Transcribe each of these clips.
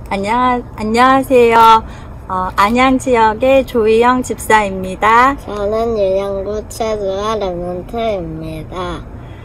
안녕하세요. 안양 지역의 조희영 집사입니다. 저는 유영구 최주아 랩런트입니다.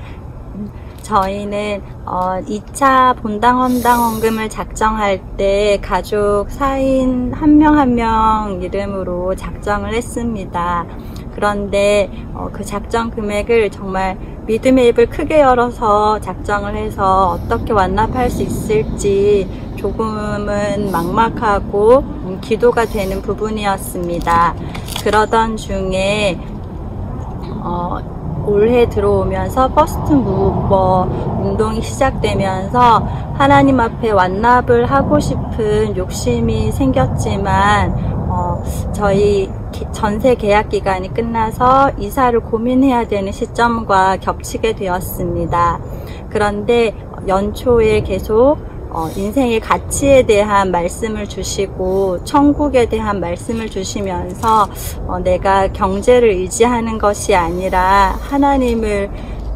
저희는 2차 본당 헌당 헌금을 작정할 때 가족 4인 한 명 한 명 이름으로 작정을 했습니다. 그런데 그 작정 금액을 정말 믿음의 입을 크게 열어서 작정을 해서 어떻게 완납할 수 있을지 조금은 막막하고 기도가 되는 부분이었습니다. 그러던 중에 올해 들어오면서 퍼스트 무버 운동이 시작되면서 하나님 앞에 완납을 하고 싶은 욕심이 생겼지만 저희 전세 계약 기간이 끝나서 이사를 고민해야 되는 시점과 겹치게 되었습니다. 그런데 연초에 계속 인생의 가치에 대한 말씀을 주시고 천국에 대한 말씀을 주시면서 내가 경제를 의지하는 것이 아니라 하나님을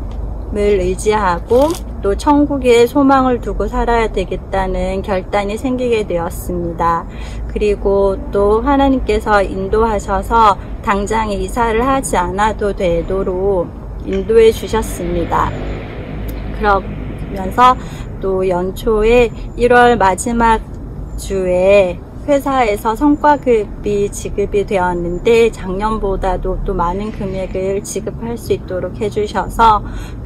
의지하고 또 천국에 소망을 두고 살아야 되겠다는 결단이 생기게 되었습니다. 그리고 또 하나님께서 인도하셔서 당장 이사를 하지 않아도 되도록 인도해 주셨습니다. 그러면서 또 연초에 1월 마지막 주에 회사에서 성과급이 지급이 되었는데 작년보다도 또 많은 금액을 지급할 수 있도록 해주셔서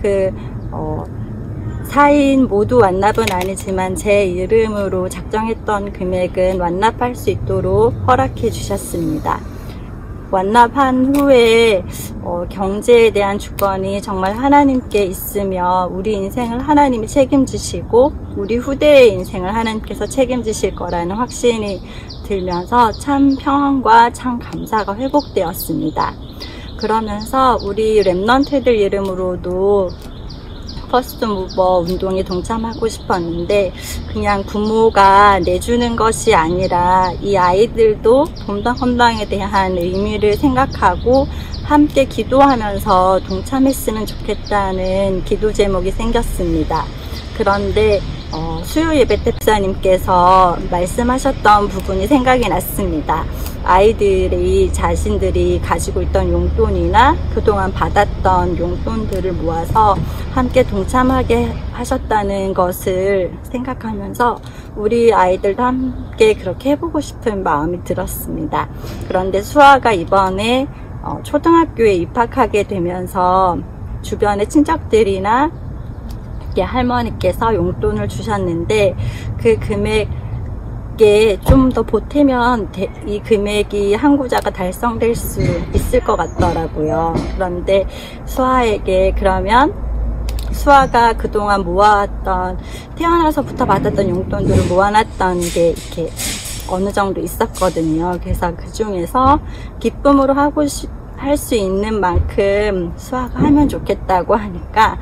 4인 모두 완납은 아니지만 제 이름으로 작정했던 금액은 완납할 수 있도록 허락해 주셨습니다. 완납한 후에 경제에 대한 주권이 정말 하나님께 있으며 우리 인생을 하나님이 책임지시고 우리 후대의 인생을 하나님께서 책임지실 거라는 확신이 들면서 참 평안과 참 감사가 회복되었습니다. 그러면서 우리 랩런트들 이름으로도 퍼스트 무버 운동에 동참하고 싶었는데 그냥 부모가 내주는 것이 아니라 이 아이들도 본당 헌당에 대한 의미를 생각하고 함께 기도하면서 동참했으면 좋겠다는 기도 제목이 생겼습니다. 그런데 수요 예배 때 목사님께서 말씀하셨던 부분이 생각이 났습니다. 아이들이 자신들이 가지고 있던 용돈이나 그동안 받았던 용돈들을 모아서 함께 동참하게 하셨다는 것을 생각하면서 우리 아이들도 함께 그렇게 해보고 싶은 마음이 들었습니다. 그런데 수아가 이번에 초등학교에 입학하게 되면서 주변의 친척들이나 할머니께서 용돈을 주셨는데 그 금액에 좀 더 보태면 이 금액이 한 구자가 달성될 수 있을 것 같더라고요. 그런데 수아에게 그러면 수아가 그동안 모아왔던 태어나서부터 받았던 용돈들을 모아놨던 게 이렇게 어느 정도 있었거든요. 그래서 그 중에서 기쁨으로 할 수 있는 만큼 수아가 하면 좋겠다고 하니까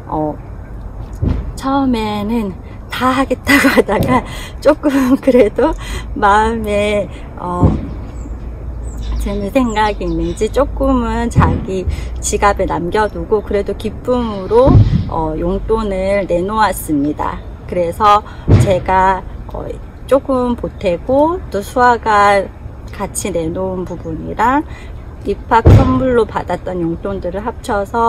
처음에는 다 하겠다고 하다가 조금 그래도 마음에 드는 생각이 있는지 조금은 자기 지갑에 남겨두고 그래도 기쁨으로 용돈을 내놓았습니다. 그래서 제가 조금 보태고 또 수아가 같이 내놓은 부분이랑 입학 선물로 받았던 용돈들을 합쳐서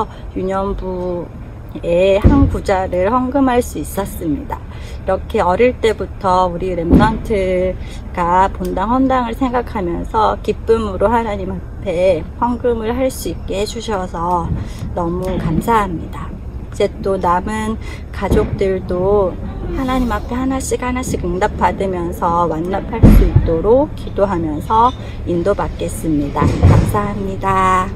유년부에 한 구자를 헌금할 수 있었습니다. 이렇게 어릴 때부터 우리 랩런트가 본당 헌당을 생각하면서 기쁨으로 하나님 앞에 헌금을 할 수 있게 해주셔서 너무 감사합니다. 이제 또 남은 가족들도 하나님 앞에 하나씩 응답받으면서 완납할 수 있도록 기도하면서 인도받겠습니다. 감사합니다.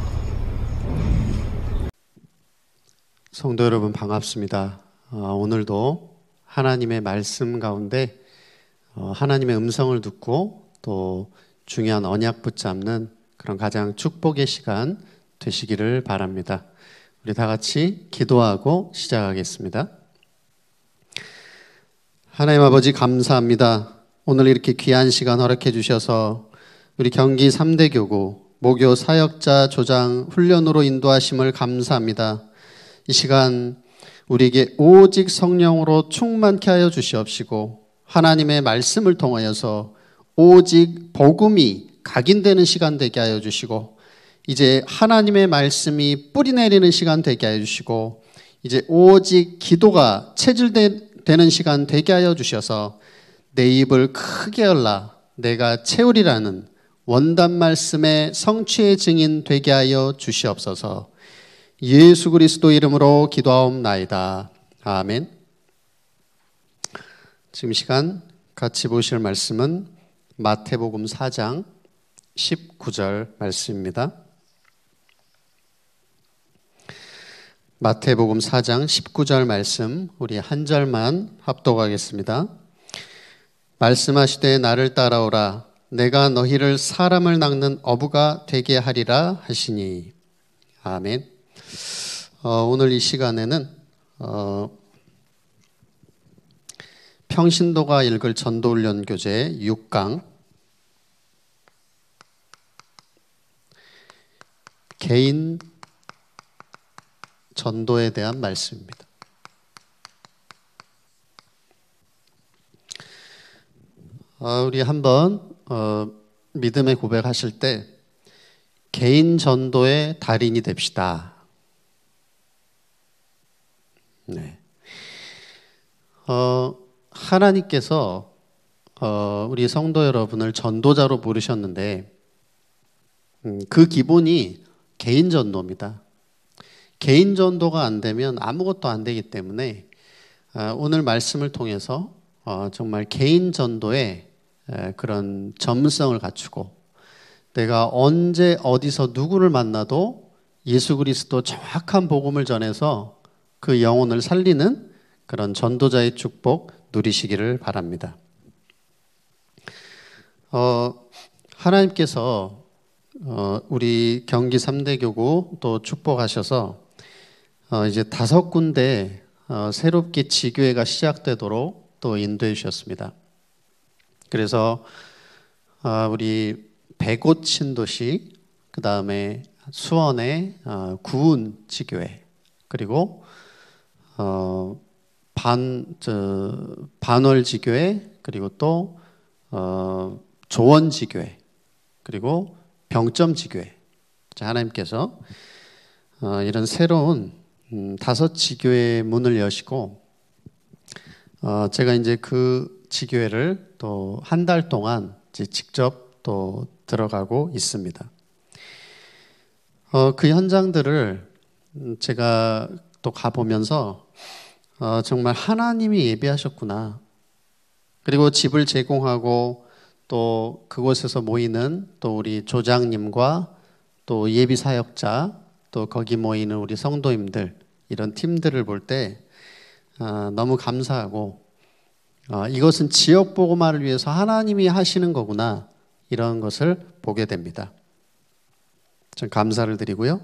성도 여러분 반갑습니다. 오늘도 하나님의 말씀 가운데 하나님의 음성을 듣고 또 중요한 언약 붙잡는 그런 가장 축복의 시간 되시기를 바랍니다. 우리 다 같이 기도하고 시작하겠습니다. 하나님 아버지 감사합니다. 오늘 이렇게 귀한 시간 허락해 주셔서 우리 경기 3대 교구 모교 사역자 조장 훈련으로 인도하심을 감사합니다. 이 시간 우리에게 오직 성령으로 충만케 하여 주시옵시고 하나님의 말씀을 통하여서 오직 복음이 각인되는 시간 되게 하여 주시고, 이제 하나님의 말씀이 뿌리 내리는 시간 되게 하여 주시고, 이제 오직 기도가 체질되는 시간 되게 하여 주셔서 내 입을 크게 열라 내가 채우리라는 원단 말씀의 성취의 증인 되게 하여 주시옵소서. 예수 그리스도 이름으로 기도하옵나이다. 아멘. 지금 시간 같이 보실 말씀은 마태복음 4장 19절 말씀입니다. 마태복음 4장 19절 말씀 우리 한 절만 합독하겠습니다. 말씀하시되 나를 따라오라 내가 너희를 사람을 낚는 어부가 되게 하리라 하시니. 아멘. 오늘 이 시간에는 평신도가 읽을 전도훈련 교재 6강 개인 전도에 대한 말씀입니다. 우리 한번 믿음의 고백하실 때 개인 전도의 달인이 됩시다. 네. 하나님께서 우리 성도 여러분을 전도자로 부르셨는데 그 기본이 개인 전도입니다. 개인 전도가 안 되면 아무것도 안 되기 때문에 오늘 말씀을 통해서 정말 개인 전도의 그런 전문성을 갖추고 내가 언제 어디서 누구를 만나도 예수 그리스도 정확한 복음을 전해서 그 영혼을 살리는 그런 전도자의 축복 누리시기를 바랍니다. 하나님께서 우리 경기 3대 교구 또 축복하셔서 이제 5군데 새롭게 지교회가 시작되도록 또 인도해 주셨습니다. 그래서 우리 백옷 신도시, 그 다음에 수원의 구운 지교회, 그리고 반월 지교회, 그리고 또 조원 지교회, 그리고 병점 지교회. 하나님께서 이런 새로운 5 지교회의 문을 여시고 제가 이제 그 지교회를 또 한 달 동안 이제 직접 또 들어가고 있습니다. 그 현장들을 제가 또 가보면서 정말 하나님이 예비하셨구나. 그리고 집을 제공하고 또 그곳에서 모이는 또 우리 조장님과 또 예비 사역자 또 거기 모이는 우리 성도님들 이런 팀들을 볼 때 너무 감사하고 이것은 지역 복음화를 위해서 하나님이 하시는 거구나 이런 것을 보게 됩니다. 좀 감사를 드리고요.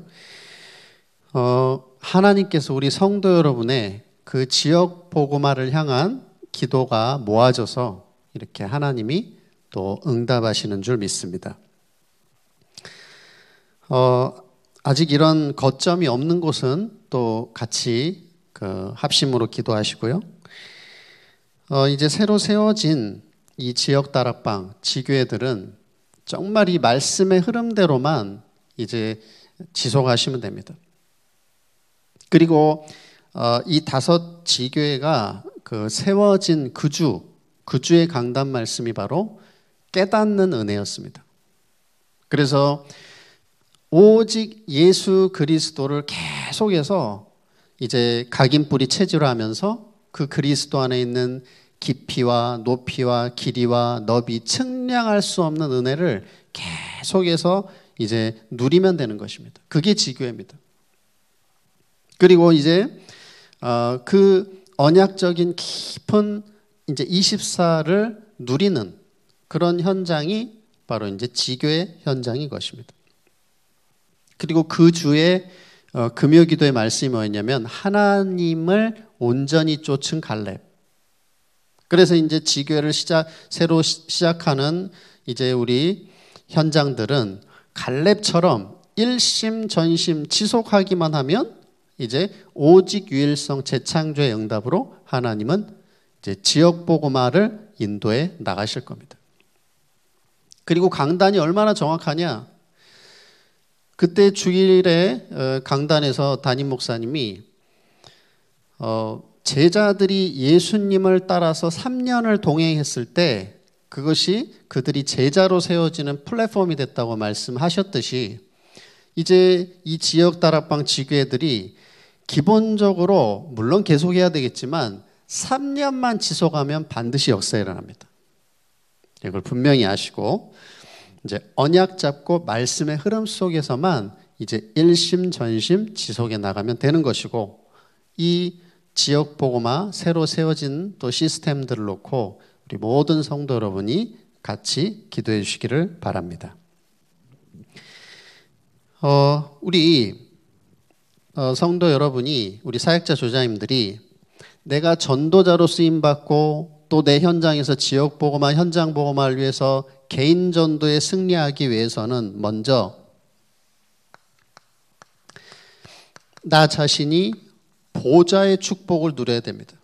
하나님께서 우리 성도 여러분의 그 지역 복음화를 향한 기도가 모아져서 이렇게 하나님이 또 응답하시는 줄 믿습니다. 아직 이런 거점이 없는 곳은 또 같이 그 합심으로 기도하시고요. 이제 새로 세워진 이 지역 다락방 지교회들은 정말 이 말씀의 흐름대로만 이제 지속하시면 됩니다. 그리고 이 5 지교회가 그 세워진 그 주의 강단 말씀이 바로 깨닫는 은혜였습니다. 그래서 오직 예수 그리스도를 계속해서 이제 각인뿌리 체질화하면서 그 그리스도 안에 있는 깊이와 높이와 길이와 너비 측량할 수 없는 은혜를 계속해서 이제 누리면 되는 것입니다. 그게 지교회입니다. 그리고 이제 그 언약적인 깊은 이제 24를 누리는 그런 현장이 바로 이제 지교회 현장인 것입니다. 그리고 그 주에 금요기도의 말씀이 뭐였냐면 하나님을 온전히 쫓은 갈렙. 그래서 이제 지교회를 새로 시작하는 이제 우리 현장들은 갈렙처럼 일심 전심 지속하기만 하면 이제 오직 유일성 재창조의 응답으로 하나님은 이제 지역 복음화를 인도해 나가실 겁니다. 그리고 강단이 얼마나 정확하냐? 그때 주일에 강단에서 담임 목사님이 제자들이 예수님을 따라서 3년을 동행했을 때 그것이 그들이 제자로 세워지는 플랫폼이 됐다고 말씀하셨듯이 이제 이 지역 다락방 지교회들이 기본적으로 물론 계속해야 되겠지만 3년만 지속하면 반드시 역사가 일어납니다. 이걸 분명히 아시고 이제 언약 잡고 말씀의 흐름 속에서만 이제 일심전심 지속해 나가면 되는 것이고 이 지역 복음화 새로 세워진 또 시스템들을 놓고 우리 모든 성도 여러분이 같이 기도해 주시기를 바랍니다. 우리 성도 여러분이 우리 사역자 조장님들이 내가 전도자로 쓰임 받고 또 내 현장에서 지역 복음화 현장 복음화를 위해서 개인 전도에 승리하기 위해서는 먼저 나 자신이 보좌의 축복을 누려야 됩니다.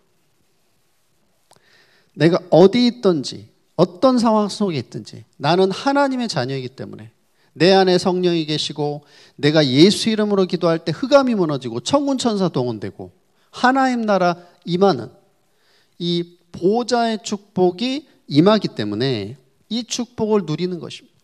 내가 어디 있든지 어떤 상황 속에 있든지 나는 하나님의 자녀이기 때문에 내 안에 성령이 계시고 내가 예수 이름으로 기도할 때 흑암이 무너지고 천군 천사 동원되고 하나님 나라 임하는 이 보좌의 축복이 임하기 때문에 이 축복을 누리는 것입니다.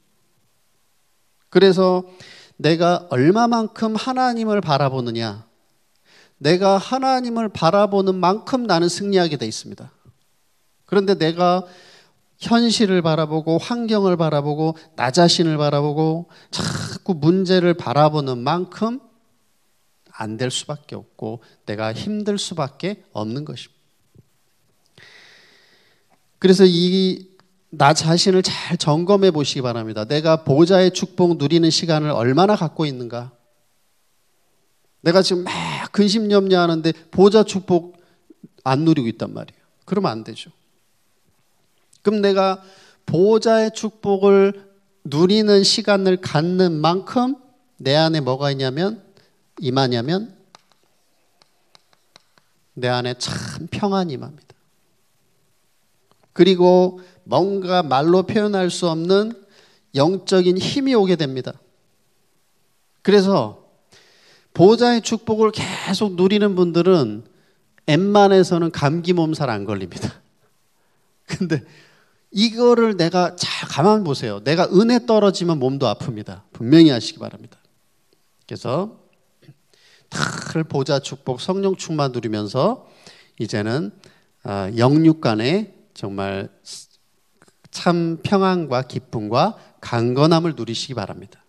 그래서 내가 얼마만큼 하나님을 바라보느냐, 내가 하나님을 바라보는 만큼 나는 승리하게 돼 있습니다. 그런데 내가 현실을 바라보고 환경을 바라보고 나 자신을 바라보고 자꾸 문제를 바라보는 만큼 안 될 수밖에 없고 내가 힘들 수밖에 없는 것입니다. 그래서 나 자신을 잘 점검해 보시기 바랍니다. 내가 보좌의 축복 누리는 시간을 얼마나 갖고 있는가? 내가 지금 막 근심염려하는데 보좌 축복 안 누리고 있단 말이에요. 그러면 안 되죠. 그럼 내가 보좌의 축복을 누리는 시간을 갖는 만큼 내 안에 뭐가 임하냐면 내 안에 참 평안이 임합니다. 그리고 뭔가 말로 표현할 수 없는 영적인 힘이 오게 됩니다. 그래서 보좌의 축복을 계속 누리는 분들은 웬만해서는 감기 몸살 안 걸립니다. 근데 이거를 내가 잘 가만 보세요. 내가 은혜 떨어지면 몸도 아픕니다. 분명히 아시기 바랍니다. 그래서 다 보좌 축복 성령 충만 누리면서 이제는 영육 간에 정말 참 평안과 기쁨과 강건함을 누리시기 바랍니다.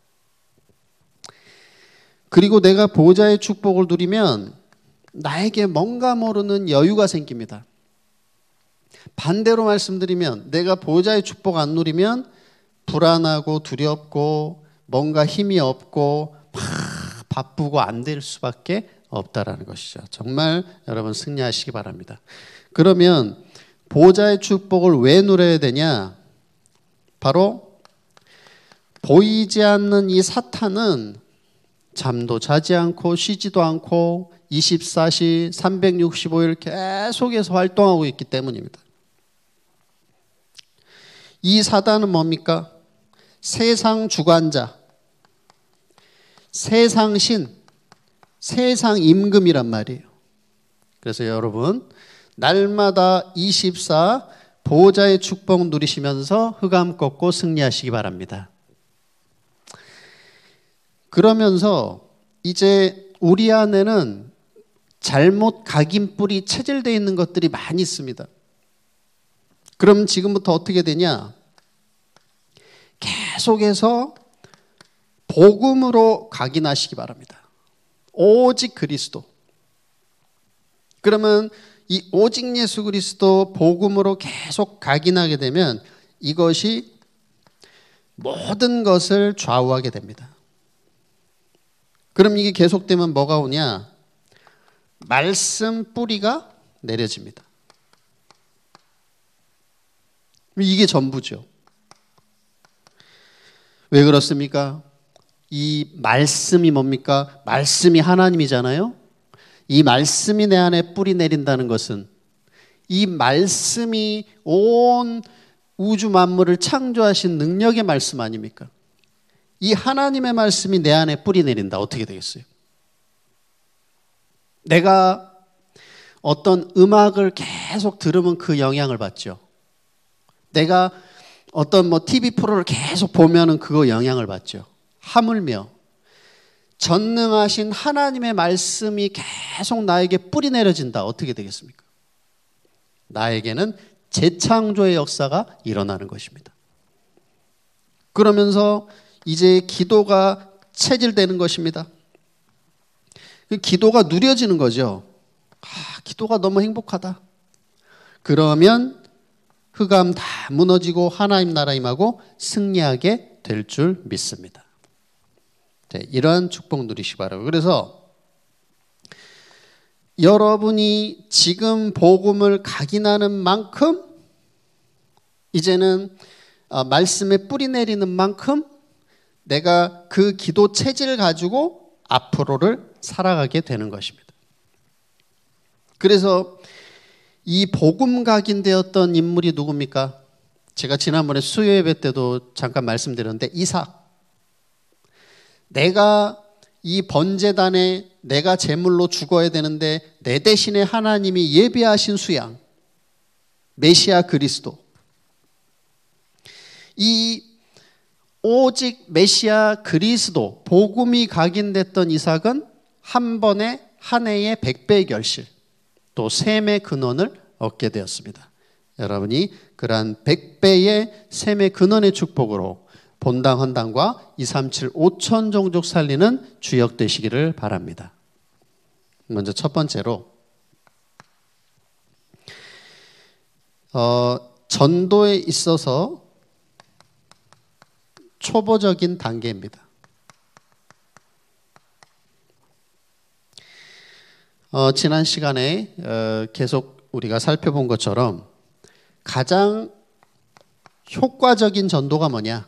그리고 내가 보좌의 축복을 누리면 나에게 뭔가 모르는 여유가 생깁니다. 반대로 말씀드리면 내가 보좌의 축복 안 누리면 불안하고 두렵고 뭔가 힘이 없고 막 바쁘고 안 될 수밖에 없다라는 것이죠. 정말 여러분 승리하시기 바랍니다. 그러면 보좌의 축복을 왜 누려야 되냐? 바로 보이지 않는 이 사탄은 잠도 자지 않고 쉬지도 않고 24시 365일 계속해서 활동하고 있기 때문입니다. 이 사단은 뭡니까? 세상 주관자, 세상 신, 세상 임금이란 말이에요. 그래서 여러분 날마다 24 보좌의 축복 누리시면서 흑암 꺾고 승리하시기 바랍니다. 그러면서 이제 우리 안에는 잘못 각인뿔이 체질되어 있는 것들이 많이 있습니다. 그럼 지금부터 어떻게 되냐? 계속해서 복음으로 각인하시기 바랍니다. 오직 그리스도. 그러면 이 오직 예수 그리스도 복음으로 계속 각인하게 되면 이것이 모든 것을 좌우하게 됩니다. 그럼 이게 계속되면 뭐가 오냐? 말씀 뿌리가 내려집니다. 이게 전부죠. 왜 그렇습니까? 이 말씀이 뭡니까? 말씀이 하나님이잖아요. 이 말씀이 내 안에 뿌리 내린다는 것은 이 말씀이 온 우주 만물을 창조하신 능력의 말씀 아닙니까? 이 하나님의 말씀이 내 안에 뿌리 내린다. 어떻게 되겠어요? 내가 어떤 음악을 계속 들으면 그 영향을 받죠. 내가 어떤 TV 프로를 계속 보면은 그거 영향을 받죠. 하물며 전능하신 하나님의 말씀이 계속 나에게 뿌리 내려진다. 어떻게 되겠습니까? 나에게는 재창조의 역사가 일어나는 것입니다. 그러면서 이제 기도가 체질되는 것입니다. 기도가 누려지는 거죠. 기도가 너무 행복하다. 그러면 흑암 다 무너지고 하나님 나라 임하고 승리하게 될 줄 믿습니다. 네, 이러한 축복 누리시기 바라고. 그래서 여러분이 지금 복음을 각인하는 만큼 이제는 말씀에 뿌리 내리는 만큼 내가 그 기도 체질을 가지고 앞으로를 살아가게 되는 것입니다. 그래서 이 복음 각인되었던 인물이 누굽니까? 제가 지난번에 수요 예배 때도 잠깐 말씀드렸는데 이삭. 내가 이 번제단에 내가 제물로 죽어야 되는데 내 대신에 하나님이 예비하신 수양, 메시아 그리스도. 이 오직 메시아 그리스도, 복음이 각인됐던 이삭은 한 번에 한 해에 100배의 결실, 또 셈의 근원을 얻게 되었습니다. 여러분이 그러한 100배의 셈의 근원의 축복으로 본당 헌당과 237 5천 종족 살리는 주역 되시기를 바랍니다. 먼저 첫 번째로 전도에 있어서 초보적인 단계입니다. 지난 시간에 계속 우리가 살펴본 것처럼 가장 효과적인 전도가 뭐냐?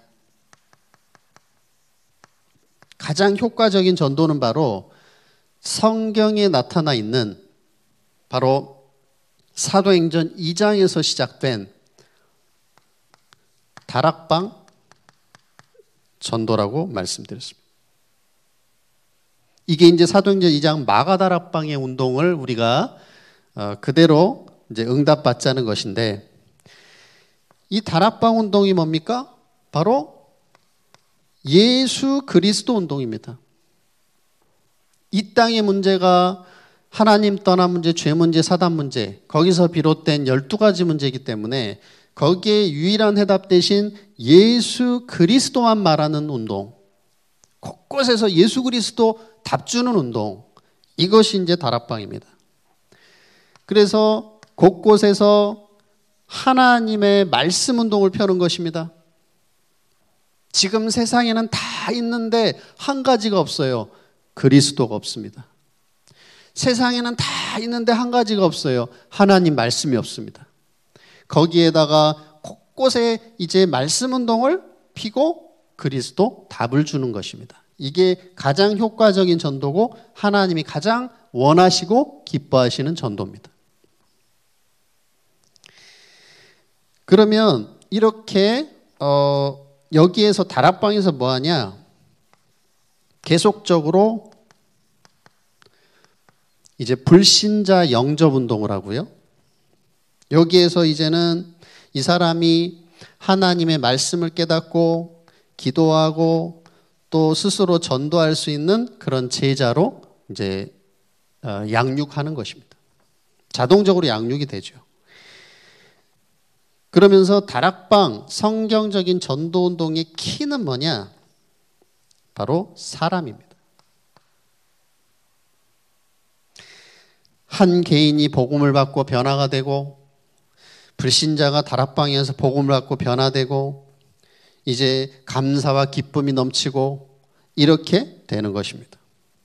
가장 효과적인 전도는 바로 성경에 나타나 있는 바로 사도행전 2장에서 시작된 다락방 전도라고 말씀드렸습니다. 이게 이제 사도행전 2장 마가다락방의 운동을 우리가 그대로 이제 응답받자는 것인데, 이 다락방 운동이 뭡니까? 바로 예수 그리스도 운동입니다. 이 땅의 문제가 하나님 떠난 문제, 죄 문제, 사단 문제, 거기서 비롯된 12가지 문제이기 때문에 거기에 유일한 해답 대신 예수 그리스도만 말하는 운동, 곳곳에서 예수 그리스도 답 주는 운동, 이것이 이제 다락방입니다. 그래서 곳곳에서 하나님의 말씀 운동을 펴는 것입니다. 지금 세상에는 다 있는데 한 가지가 없어요. 그리스도가 없습니다. 세상에는 다 있는데 한 가지가 없어요. 하나님 말씀이 없습니다. 거기에다가 곳곳에 이제 말씀 운동을 피고 그리스도 답을 주는 것입니다. 이게 가장 효과적인 전도고 하나님이 가장 원하시고 기뻐하시는 전도입니다. 그러면 이렇게 여기에서 다락방에서 뭐 하냐? 계속적으로 이제 불신자 영접 운동을 하고요. 여기에서 이제는 이 사람이 하나님의 말씀을 깨닫고 기도하고 또 스스로 전도할 수 있는 그런 제자로 이제 양육하는 것입니다. 자동적으로 양육이 되죠. 그러면서 다락방 성경적인 전도 운동의 키는 뭐냐? 바로 사람입니다. 한 개인이 복음을 받고 변화가 되고, 불신자가 다락방에서 복음을 받고 변화되고, 이제 감사와 기쁨이 넘치고 이렇게 되는 것입니다.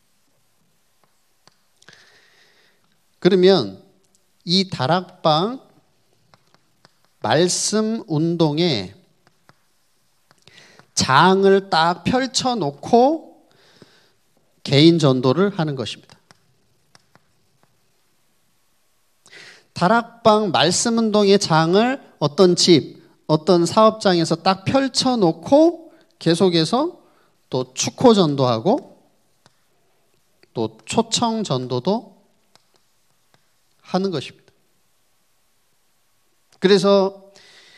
그러면 이 다락방 말씀 운동에 장을 딱 펼쳐놓고 개인 전도를 하는 것입니다. 다락방 말씀운동의 장을 어떤 집, 어떤 사업장에서 딱 펼쳐놓고 계속해서 또 축호 전도하고 또 초청 전도도 하는 것입니다. 그래서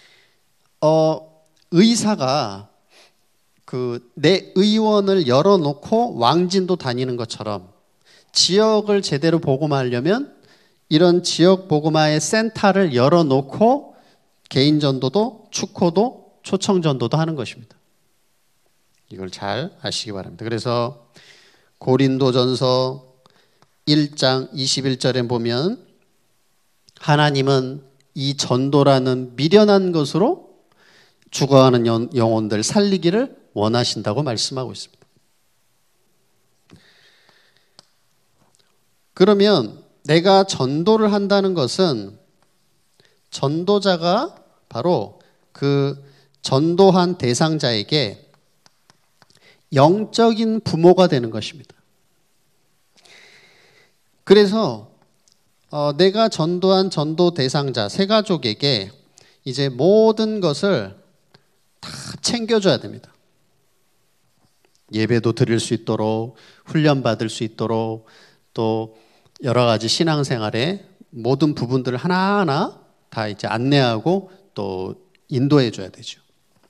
의사가 내 의원을 열어놓고 왕진도 다니는 것처럼 지역을 제대로 복음하려면 이런 지역 복음화의 센터를 열어놓고 개인 전도도 축호도 초청 전도도 하는 것입니다. 이걸 잘 아시기 바랍니다. 그래서 고린도전서 1장 21절에 보면 하나님은 이 전도라는 미련한 것으로 죽어가는 영혼들 살리기를 원하신다고 말씀하고 있습니다. 그러면 내가 전도를 한다는 것은 전도자가 바로 그 전도한 대상자에게 영적인 부모가 되는 것입니다. 그래서 내가 전도한 전도 대상자 세 가족에게 이제 모든 것을 다 챙겨줘야 됩니다. 예배도 드릴 수 있도록, 훈련받을 수 있도록, 또 여러 가지 신앙생활의 모든 부분들을 하나하나 다 이제 안내하고 또 인도해 줘야 되죠.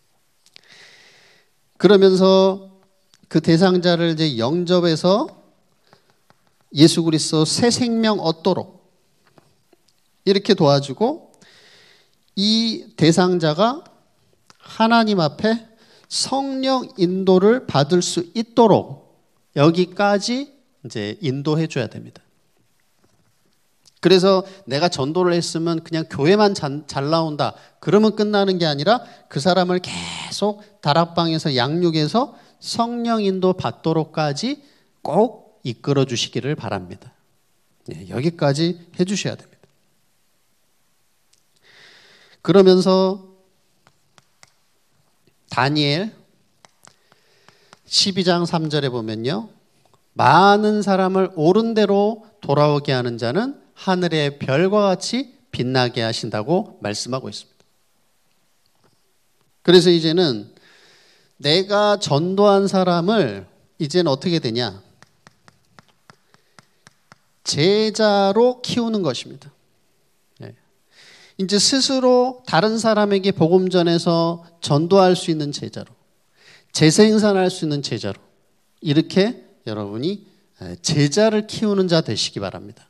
그러면서 그 대상자를 이제 영접해서 예수 그리스도 새 생명 얻도록 이렇게 도와주고, 이 대상자가 하나님 앞에 성령 인도를 받을 수 있도록 여기까지 이제 인도해 줘야 됩니다. 그래서 내가 전도를 했으면 그냥 교회만 잘 나온다 그러면 끝나는 게 아니라 그 사람을 계속 다락방에서 양육해서 성령 인도 받도록까지 꼭 이끌어 주시기를 바랍니다. 네, 여기까지 해 주셔야 됩니다. 그러면서 다니엘 12장 3절에 보면요, 많은 사람을 옳은 대로 돌아오게 하는 자는 하늘의 별과 같이 빛나게 하신다고 말씀하고 있습니다. 그래서 이제는 내가 전도한 사람을 이제는 어떻게 되냐? 제자로 키우는 것입니다. 이제 스스로 다른 사람에게 복음 전해서 전도할 수 있는 제자로, 재생산할 수 있는 제자로, 이렇게 여러분이 제자를 키우는 자 되시기 바랍니다.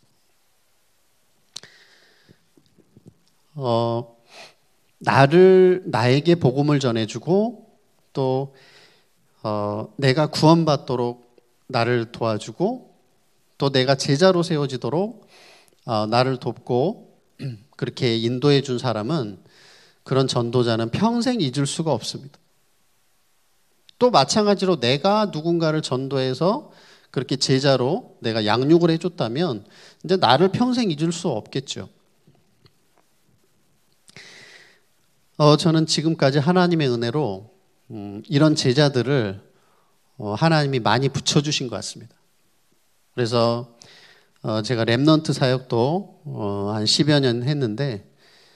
나에게 복음을 전해주고 또 내가 구원받도록 나를 도와주고 또 내가 제자로 세워지도록 나를 돕고 그렇게 인도해 준 사람은, 그런 전도자는 평생 잊을 수가 없습니다. 또 마찬가지로 내가 누군가를 전도해서 그렇게 제자로 내가 양육을 해줬다면 이제 나를 평생 잊을 수 없겠죠. 저는 지금까지 하나님의 은혜로 이런 제자들을 하나님이 많이 붙여주신 것 같습니다. 그래서 제가 렘넌트 사역도 한 10여 년 했는데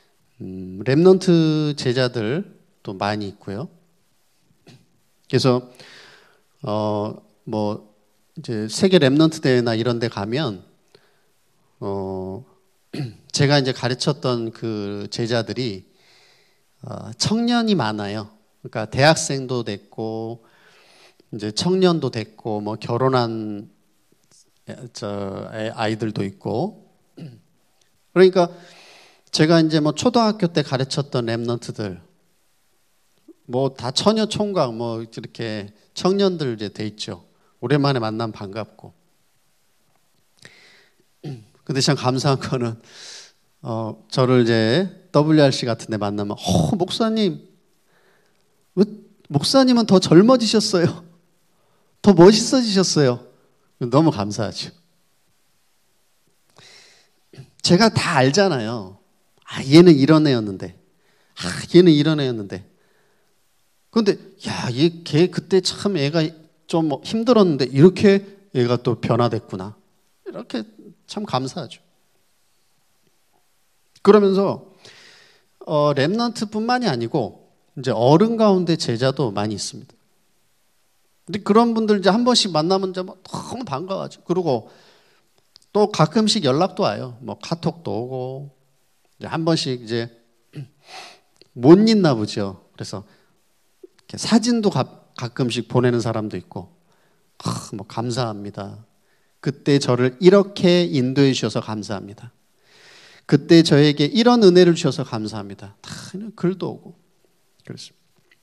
렘넌트 제자들도 많이 있고요. 그래서 뭐 이제 세계 렘넌트 대회나 이런 데 가면 제가 이제 가르쳤던 그 제자들이 청년이 많아요. 그러니까 대학생도 됐고 이제 청년도 됐고 뭐 결혼한 아이들도 있고, 그러니까 제가 이제 뭐 초등학교 때 가르쳤던 렘넌트들 뭐 다 처녀 총각 뭐 이렇게 청년들 이제 돼 있죠. 오랜만에 만나면 반갑고. 근데 참 감사한 거는 저를 이제 WRC 같은 데 만나면 목사님, 목사님은 더 젊어지셨어요. 더 멋있어지셨어요. 너무 감사하죠. 제가 다 알잖아요. 얘는 이런 애였는데, 얘는 이런 애였는데. 그런데 걔 그때 참 애가 좀 힘들었는데 이렇게 얘가 또 변화됐구나. 이렇게 참 감사하죠. 그러면서 렘넌트뿐만이 아니고 이제 어른 가운데 제자도 많이 있습니다. 근데 그런 분들 이제 한 번씩 만나면 이제 뭐 너무 반가워하죠. 그리고 또 가끔씩 연락도 와요. 뭐 카톡도 오고 이제 한 번씩 이제 못 잊나 보죠. 그래서 이렇게 사진도 가끔씩 보내는 사람도 있고, 뭐 감사합니다. 그때 저를 이렇게 인도해 주셔서 감사합니다. 그때 저에게 이런 은혜를 주셔서 감사합니다. 다 글도 오고 그렇습니다.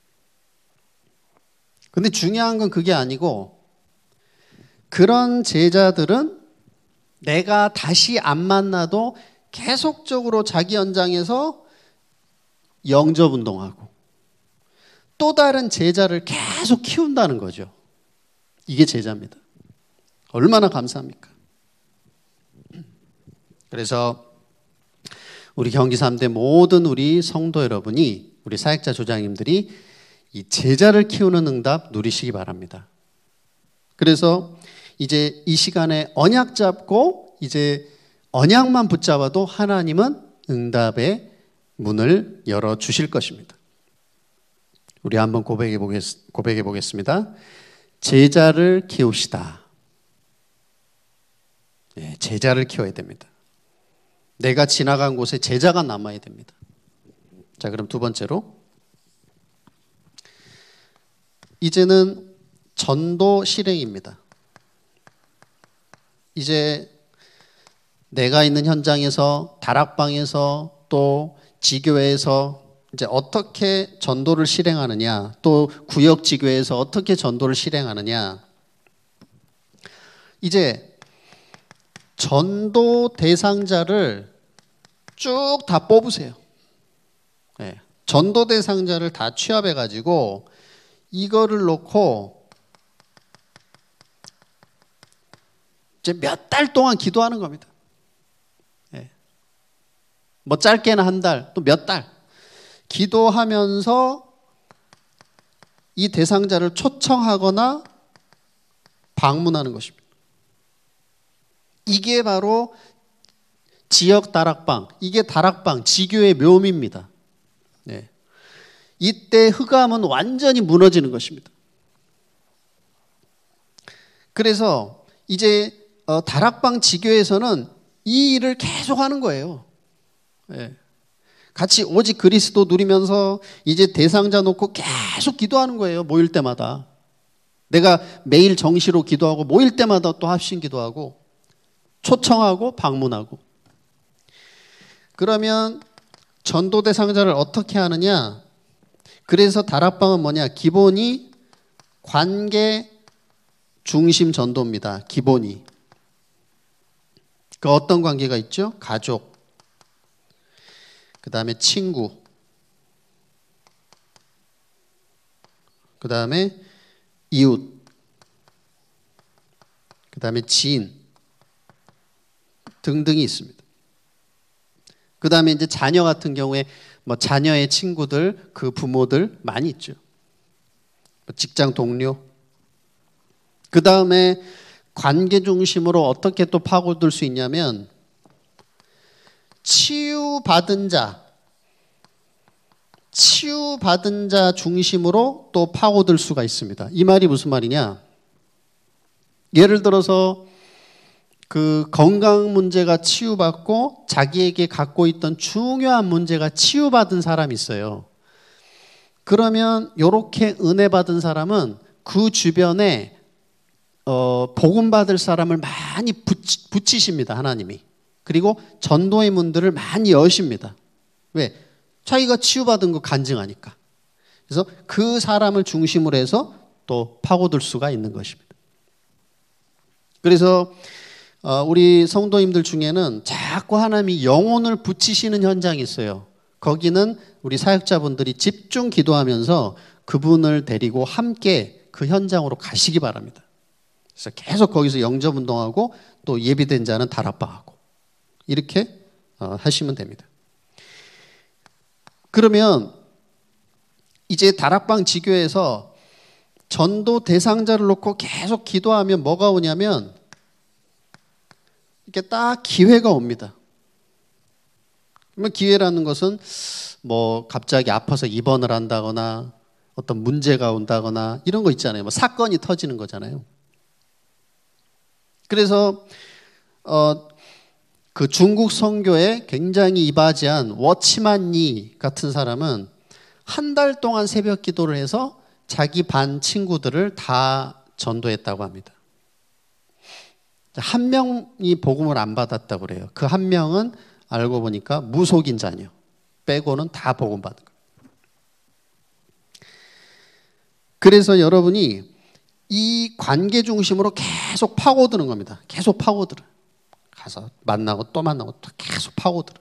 근데 중요한 건 그게 아니고, 그런 제자들은 내가 다시 안 만나도 계속적으로 자기 연장에서 영접 운동하고 또 다른 제자를 계속 키운다는 거죠. 이게 제자입니다. 얼마나 감사합니까? 그래서 우리 경기 3대 모든 우리 성도 여러분이, 우리 사역자 조장님들이 이 제자를 키우는 응답 누리시기 바랍니다. 그래서 이제 이 시간에 언약 잡고 이제 언약만 붙잡아도 하나님은 응답의 문을 열어주실 것입니다. 우리 한번 고백해 보겠습니다. 제자를 키웁시다. 네, 제자를 키워야 됩니다. 내가 지나간 곳에 제자가 남아야 됩니다. 자, 그럼 두 번째로, 이제는 전도 실행입니다. 이제 내가 있는 현장에서, 다락방에서, 또 지교회에서 이제 어떻게 전도를 실행하느냐, 또 구역 지교회에서 어떻게 전도를 실행하느냐. 이제 전도 대상자를 쭉 다 뽑으세요. 네. 전도 대상자를 다 취합해 가지고 이거를 놓고 이제 몇 달 동안 기도하는 겁니다. 네. 뭐 짧게는 한 달, 또 몇 달 기도하면서 이 대상자를 초청하거나 방문하는 것입니다. 이게 바로 지역 다락방, 이게 다락방, 지교의 묘미입니다. 네. 이때 흑암은 완전히 무너지는 것입니다. 그래서 이제 다락방 지교에서는 이 일을 계속 하는 거예요. 네. 같이 오직 그리스도 누리면서 이제 대상자 놓고 계속 기도하는 거예요. 모일 때마다. 내가 매일 정시로 기도하고 모일 때마다 또 합심 기도하고 초청하고 방문하고. 그러면 전도 대상자를 어떻게 하느냐? 그래서 다락방은 뭐냐? 기본이 관계 중심 전도입니다. 기본이. 그 어떤 관계가 있죠? 가족, 그 다음에 친구, 그 다음에 이웃, 그 다음에 지인 등등이 있습니다. 그 다음에 이제 자녀 같은 경우에 뭐 자녀의 친구들, 그 부모들 많이 있죠. 직장 동료. 그 다음에 관계 중심으로 어떻게 또 파고들 수 있냐면 치유받은 자 중심으로 또 파고들 수가 있습니다. 이 말이 무슨 말이냐? 예를 들어서 그 건강 문제가 치유받고 자기에게 갖고 있던 중요한 문제가 치유받은 사람이 있어요. 그러면 이렇게 은혜 받은 사람은 그 주변에 복음 받을 사람을 많이 붙이십니다. 하나님이. 그리고 전도의 문들을 많이 여십니다. 왜? 자기가 치유받은 거 간증하니까. 그래서 그 사람을 중심으로 해서 또 파고들 수가 있는 것입니다. 그래서 우리 성도님들 중에는 자꾸 하나님이 영혼을 붙이시는 현장이 있어요. 거기는 우리 사역자분들이 집중 기도하면서 그분을 데리고 함께 그 현장으로 가시기 바랍니다. 그래서 계속 거기서 영접 운동하고 또 예비된 자는 다락방하고 이렇게 하시면 됩니다. 그러면 이제 다락방 지교에서 전도 대상자를 놓고 계속 기도하면 뭐가 오냐면 이렇게 딱 기회가 옵니다. 그러면 기회라는 것은 뭐 갑자기 아파서 입원을 한다거나 어떤 문제가 온다거나 이런 거 있잖아요. 뭐 사건이 터지는 거잖아요. 그래서 그 중국 선교에 굉장히 이바지한 워치만니 같은 사람은 한 달 동안 새벽 기도를 해서 자기 반 친구들을 다 전도했다고 합니다. 한 명이 복음을 안 받았다고 그래요. 그 한 명은 알고 보니까 무속인 자녀 빼고는 다 복음 받은 거예요. 그래서 여러분이 이 관계 중심으로 계속 파고드는 겁니다. 계속 파고들어. 가서 만나고 또 만나고 또 계속 파고들어.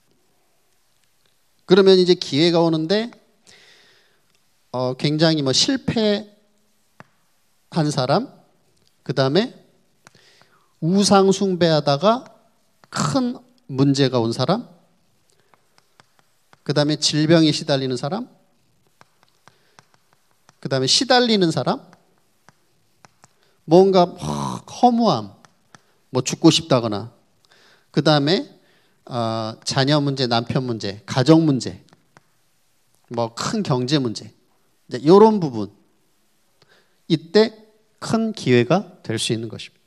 그러면 이제 기회가 오는데 굉장히 뭐 실패한 사람, 그 다음에 우상 숭배하다가 큰 문제가 온 사람, 그 다음에 질병에 시달리는 사람, 그 다음에 시달리는 사람, 뭔가 허무함, 뭐 죽고 싶다거나, 그 다음에 자녀 문제, 남편 문제, 가정 문제, 뭐 큰 경제 문제, 이제 이런 부분, 이때 큰 기회가 될 수 있는 것입니다.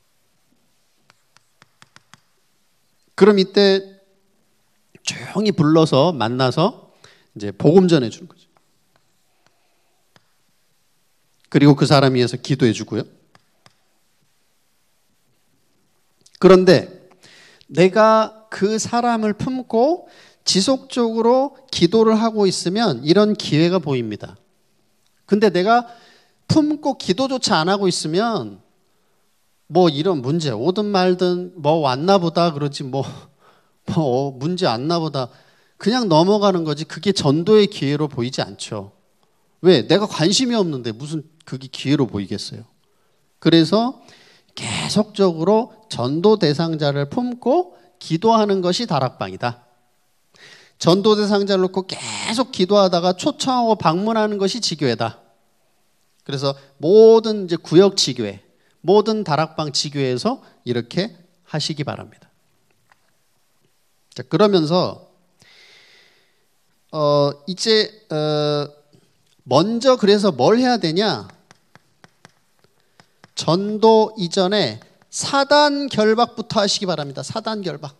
그럼 이때 조용히 불러서 만나서 이제 복음 전해 주는 거죠. 그리고 그 사람이 위해서 기도해 주고요. 그런데 내가 그 사람을 품고 지속적으로 기도를 하고 있으면 이런 기회가 보입니다. 근데 내가 품고 기도조차 안 하고 있으면 뭐 이런 문제 오든 말든 뭐 왔나 보다 그러지 뭐 문제 왔나 보다 그냥 넘어가는 거지 그게 전도의 기회로 보이지 않죠. 왜? 내가 관심이 없는데 무슨 그게 기회로 보이겠어요. 그래서 계속적으로 전도 대상자를 품고 기도하는 것이 다락방이다. 전도 대상자를 놓고 계속 기도하다가 초청하고 방문하는 것이 지교회다. 그래서 모든 이제 구역 지교회, 모든 다락방 지교회에서 이렇게 하시기 바랍니다. 자, 그러면서 이제 먼저 그래서 뭘 해야 되냐? 전도 이전에 사단 결박부터 하시기 바랍니다. 사단 결박.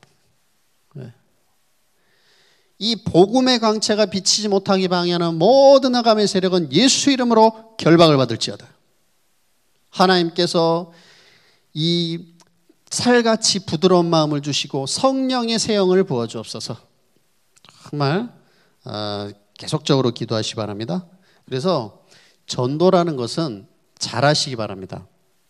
이 복음의 광채가 비치지 못하게 방해하는 모든 악함의 세력은 예수 이름으로 결박을 받을지어다. 하나님께서 이 살같이 부드러운 마음을 주시고 성령의 새 영을 부어주옵소서. 정말 계속적으로 기도하시기 바랍니다. 그래서 전도라는 것은 잘 하시기 바랍니다.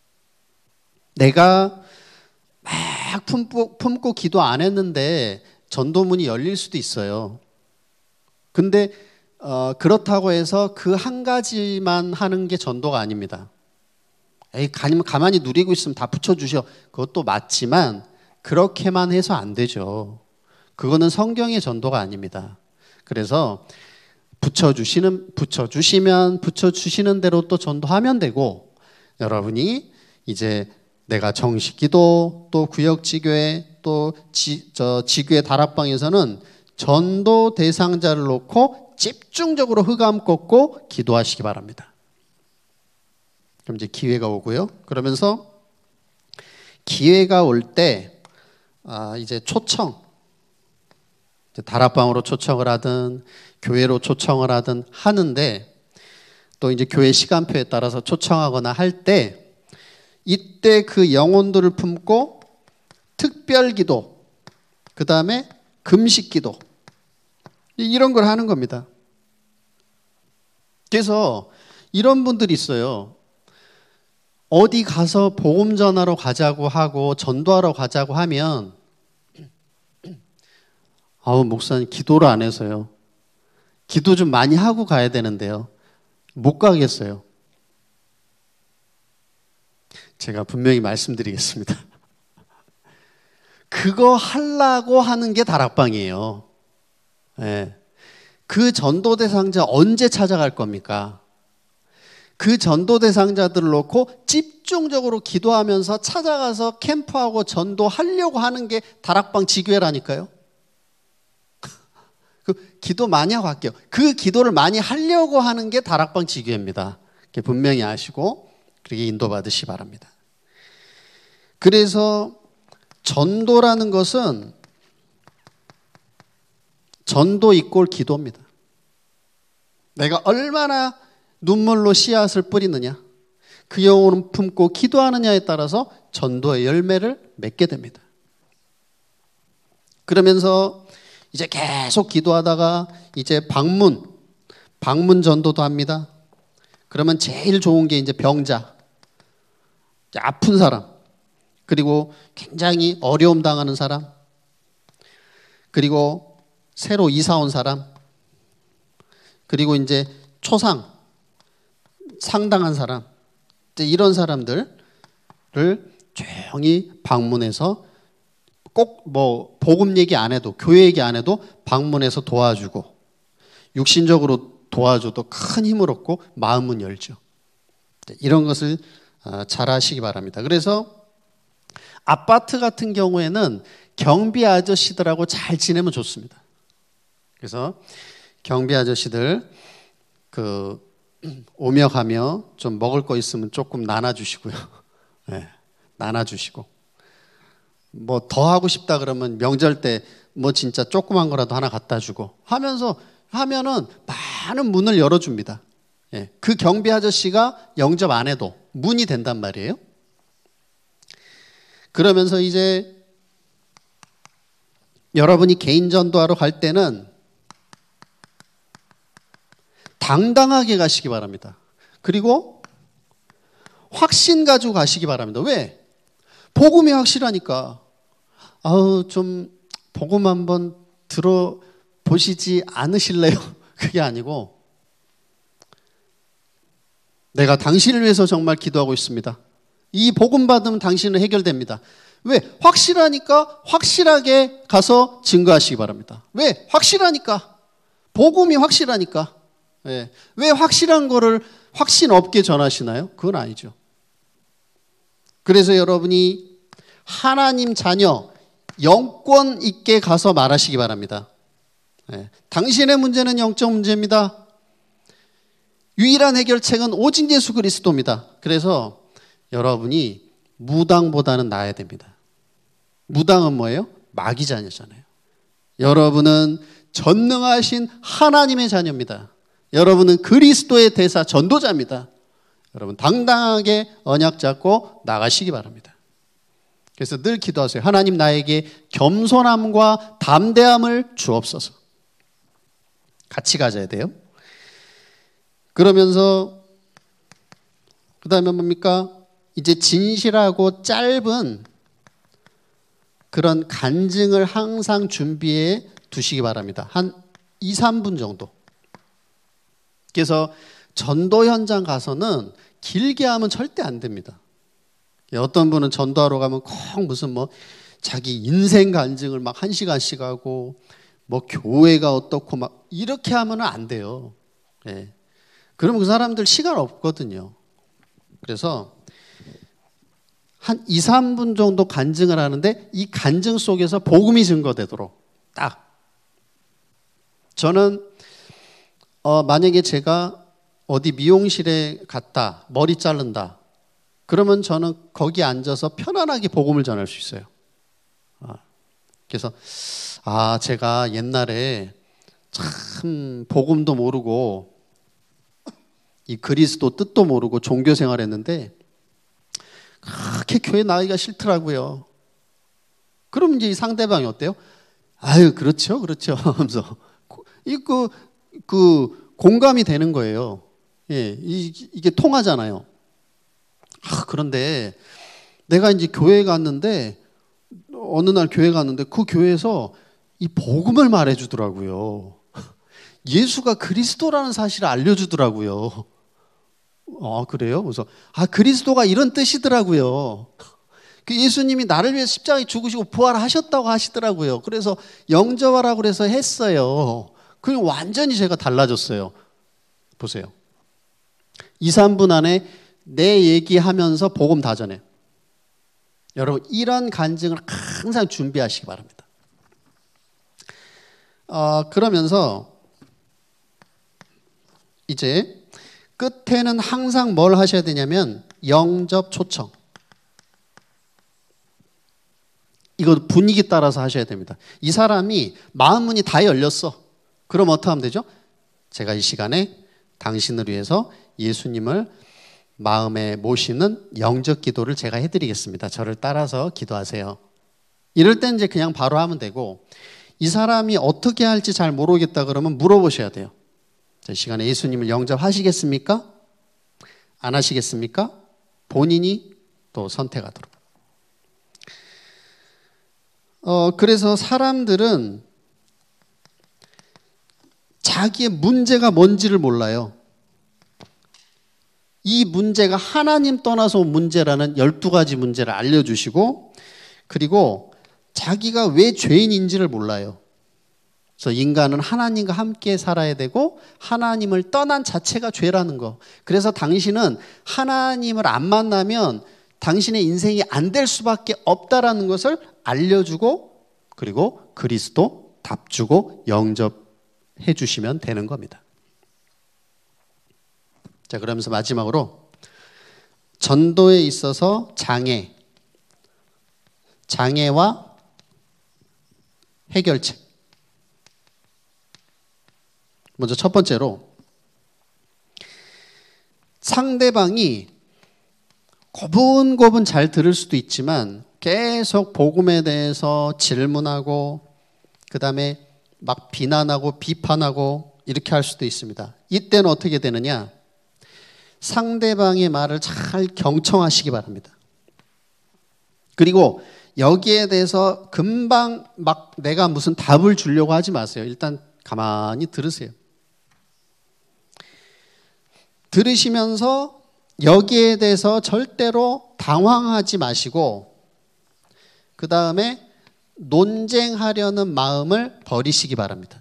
내가 막 품고 기도 안 했는데 전도문이 열릴 수도 있어요. 근데 그렇다고 해서 그 한 가지만 하는 게 전도가 아닙니다. 에이, 가만히 누리고 있으면 다 붙여주셔. 그것도 맞지만 그렇게만 해서 안 되죠. 그거는 성경의 전도가 아닙니다. 그래서 붙여주시면 붙여주시는 대로 또 전도하면 되고, 여러분이 이제 내가 정식기도 또 구역지교회 또 지교회 다락방에서는 전도 대상자를 놓고 집중적으로 흑암 꺾고 기도하시기 바랍니다. 그럼 이제 기회가 오고요. 그러면서 기회가 올 때 이제 초청, 다락방으로 초청을 하든 교회로 초청을 하든 하는데, 또 이제 교회 시간표에 따라서 초청하거나 할 때 이때 그 영혼들을 품고 특별 기도, 그 다음에 금식 기도, 이런 걸 하는 겁니다. 그래서 이런 분들이 있어요. 어디 가서 복음 전하러 가자고 하고 전도하러 가자고 하면 목사님 기도를 안 해서요. 기도 좀 많이 하고 가야 되는데요. 못 가겠어요. 제가 분명히 말씀드리겠습니다. 그거 하려고 하는 게 다락방이에요. 네. 그 전도 대상자 언제 찾아갈 겁니까? 그 전도 대상자들을 놓고 집중적으로 기도하면서 찾아가서 캠프하고 전도하려고 하는 게 다락방 지교회라니까요. 그 기도 많이 하고 할게요. 그 기도를 많이 하려고 하는 게 다락방 지교회입니다. 분명히 아시고 그렇게 인도받으시 바랍니다. 그래서 전도라는 것은 전도 이꼴 기도입니다. 내가 얼마나 눈물로 씨앗을 뿌리느냐, 그 영혼을 품고 기도하느냐에 따라서 전도의 열매를 맺게 됩니다. 그러면서 이제 계속 기도하다가 이제 방문 전도도 합니다. 그러면 제일 좋은 게 이제 병자, 아픈 사람, 그리고 굉장히 어려움 당하는 사람, 그리고 새로 이사 온 사람, 그리고 이제 초상, 상당한 사람, 이런 사람들을 조용히 방문해서 꼭 뭐 복음 얘기 안 해도, 교회 얘기 안 해도 방문해서 도와주고, 육신적으로 도와줘도 큰 힘을 얻고 마음은 열죠. 이런 것을 잘 하시기 바랍니다. 그래서 아파트 같은 경우에는 경비 아저씨들하고 잘 지내면 좋습니다. 그래서 경비 아저씨들 오며 가며 좀 먹을 거 있으면 조금 나눠주시고요. 네, 나눠주시고. 뭐 더 하고 싶다 그러면 명절 때 뭐 진짜 조그만 거라도 하나 갖다 주고 하면은 많은 문을 열어줍니다. 예, 그 경비 아저씨가 영접 안 해도 문이 된단 말이에요. 그러면서 이제 여러분이 개인 전도하러 갈 때는 당당하게 가시기 바랍니다. 그리고 확신 가지고 가시기 바랍니다. 왜? 복음이 확실하니까. 좀 복음 한번 들어보시지 않으실래요? 그게 아니고 내가 당신을 위해서 정말 기도하고 있습니다. 이 복음 받으면 당신은 해결됩니다. 왜? 확실하니까 확실하게 가서 증거하시기 바랍니다. 왜? 확실하니까. 복음이 확실하니까. 왜 확실한 거를 확신 없게 전하시나요? 그건 아니죠. 그래서 여러분이 하나님 자녀, 영권 있게 가서 말하시기 바랍니다. 당신의 문제는 영적 문제입니다. 유일한 해결책은 오직 예수 그리스도입니다. 그래서 여러분이 무당보다는 나아야 됩니다. 무당은 뭐예요? 마귀 자녀잖아요. 여러분은 전능하신 하나님의 자녀입니다. 여러분은 그리스도의 대사 전도자입니다. 여러분 당당하게 언약 잡고 나가시기 바랍니다. 그래서 늘 기도하세요. 하나님 나에게 겸손함과 담대함을 주옵소서. 같이 가져야 돼요. 그러면서 그 다음에 뭡니까? 이제 진실하고 짧은 그런 간증을 항상 준비해 두시기 바랍니다. 한 2, 3분 정도. 그래서 전도 현장 가서는 길게 하면 절대 안 됩니다. 어떤 분은 전도하러 가면 꼭 무슨 뭐 자기 인생 간증을 막 1시간씩 하고 뭐 교회가 어떻고 막 이렇게 하면 안 돼요. 예. 그러면 그 사람들 시간 없거든요. 그래서 한 2, 3분 정도 간증을 하는데 이 간증 속에서 복음이 증거되도록 딱. 저는 만약에 제가 어디 미용실에 갔다 머리 자른다 그러면 저는 거기 앉아서 편안하게 복음을 전할 수 있어요. 그래서 제가 옛날에 참 복음도 모르고 이 그리스도 뜻도 모르고 종교 생활했는데 그렇게 교회 나가기가 싫더라고요. 그럼 이제 이 상대방이 어때요? 아유 그렇죠 하면서 공감이 되는 거예요. 예, 이게 통하잖아요. 그런데 내가 이제 교회에 갔는데 어느 날 교회 갔는데 그 교회에서 이 복음을 말해주더라고요. 예수가 그리스도라는 사실을 알려주더라고요. 그래요? 그래서 그리스도가 이런 뜻이더라고요. 그 예수님이 나를 위해 십자가에 죽으시고 부활하셨다고 하시더라고요. 그래서 영접하라고 그래서 했어요. 그럼 완전히 제가 달라졌어요. 보세요. 2, 3분 안에 내 얘기하면서 복음 다 전해요. 여러분 이런 간증을 항상 준비하시기 바랍니다. 그러면서 이제 끝에는 항상 뭘 하셔야 되냐면 영접 초청. 이거 분위기 따라서 하셔야 됩니다. 이 사람이 마음 문이 다 열렸어. 그럼 어떻게 하면 되죠? 제가 이 시간에 당신을 위해서 예수님을 마음에 모시는 영접 기도를 제가 해드리겠습니다. 저를 따라서 기도하세요. 이럴 땐 이제 그냥 바로 하면 되고, 이 사람이 어떻게 할지 잘 모르겠다 그러면 물어보셔야 돼요. 이 시간에 예수님을 영접하시겠습니까? 안 하시겠습니까? 본인이 또 선택하도록. 그래서 사람들은 자기의 문제가 뭔지를 몰라요. 이 문제가 하나님 떠나서 온 문제라는 12가지 문제를 알려주시고, 그리고 자기가 왜 죄인인지를 몰라요. 그래서 인간은 하나님과 함께 살아야 되고 하나님을 떠난 자체가 죄라는 거. 그래서 당신은 하나님을 안 만나면 당신의 인생이 안 될 수밖에 없다라는 것을 알려주고, 그리고 그리스도 답주고 영접해 주시면 되는 겁니다. 자, 그러면서 마지막으로 전도에 있어서 장애와 해결책. 먼저 첫 번째로, 상대방이 고분고분 잘 들을 수도 있지만 계속 복음에 대해서 질문하고 그 다음에 막 비난하고 비판하고 이렇게 할 수도 있습니다. 이때는 어떻게 되느냐? 상대방의 말을 잘 경청하시기 바랍니다. 그리고 여기에 대해서 금방 막 내가 무슨 답을 주려고 하지 마세요. 일단 가만히 들으세요. 들으시면서 여기에 대해서 절대로 당황하지 마시고, 그 다음에 논쟁하려는 마음을 버리시기 바랍니다.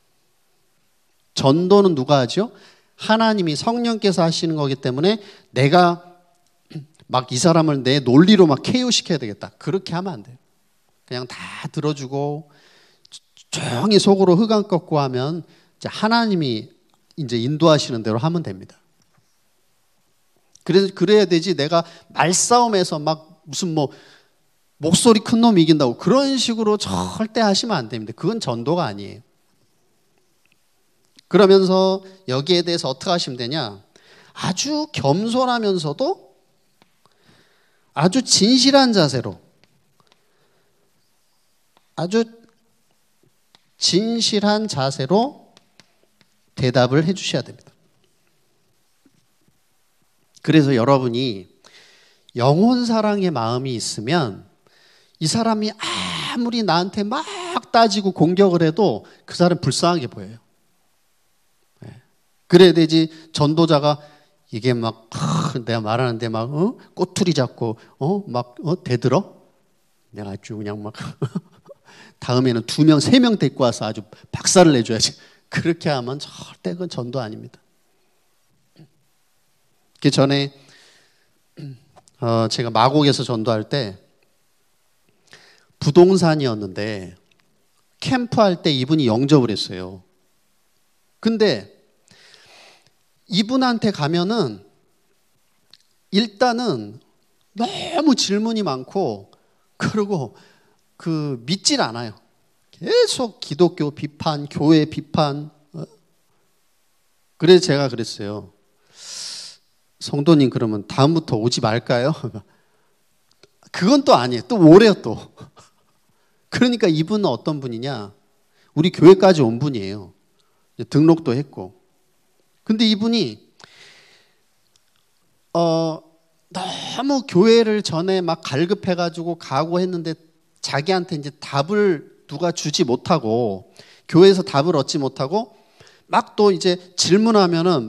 전도는 누가 하죠? 하나님이, 성령께서 하시는 거기 때문에 내가 막 이 사람을 내 논리로 막 KO시켜야 되겠다. 그렇게 하면 안 돼요. 그냥 다 들어주고 조용히 속으로 흑안 꺾고 하면 이제 하나님이 이제 인도하시는 대로 하면 됩니다. 그래서 그래야 되지, 내가 말싸움에서 막 무슨 뭐 목소리 큰 놈이 이긴다고 그런 식으로 절대 하시면 안 됩니다. 그건 전도가 아니에요. 그러면서 여기에 대해서 어떻게 하시면 되냐? 아주 겸손하면서도 아주 진실한 자세로, 아주 진실한 자세로 대답을 해 주셔야 됩니다. 그래서 여러분이 영혼 사랑의 마음이 있으면 이 사람이 아무리 나한테 막 따지고 공격을 해도 그 사람 불쌍하게 보여요. 그래야 되지, 전도자가 이게 막 내가 말하는데 막 꼬투리 잡고 대들어? 내가 아주 그냥 막 다음에는 2명, 3명 데리고 와서 아주 박살을 내줘야지. 그렇게 하면 절대 그건 전도 아닙니다. 그 전에 제가 마곡에서 전도할 때 부동산이었는데 캠프할 때 이분이 영접을 했어요. 근데 이분한테 가면은 일단은 너무 질문이 많고, 그리고 믿질 않아요. 계속 기독교 비판, 교회 비판. 그래서 제가 그랬어요. 성도님, 그러면 다음부터 오지 말까요? 그건 또 아니에요. 또 오래요 또. 그러니까 이분은 어떤 분이냐? 우리 교회까지 온 분이에요. 등록도 했고. 근데 이분이 너무 교회를 전에 막 갈급해가지고 가고 했는데 자기한테 이제 답을 누가 주지 못하고, 교회에서 답을 얻지 못하고 막 또 이제 질문하면은